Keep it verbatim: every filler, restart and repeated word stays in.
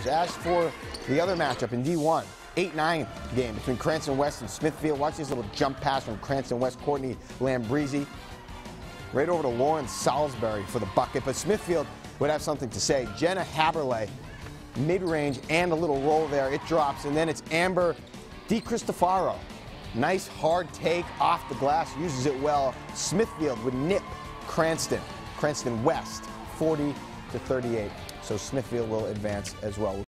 As for the other matchup in D one, eight nine game between Cranston West and Smithfield. Watch this little jump pass from Cranston West, Courtney Lambrisi. Right over to Lauren Salisbury for the bucket, but Smithfield would have something to say. Jenna Haberle, mid-range and a little roll there. It drops, and then it's Amber DiCristofaro. Nice hard take off the glass, uses it well. Smithfield would nip Cranston, Cranston West, forty to thirty-eight. So Smithfield will advance as well.